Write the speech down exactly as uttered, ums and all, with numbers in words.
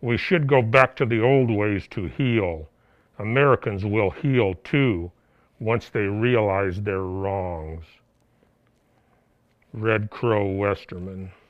We should go back to the old ways to heal. Americans will heal too once they realize their wrongs. Red Crow Westerman.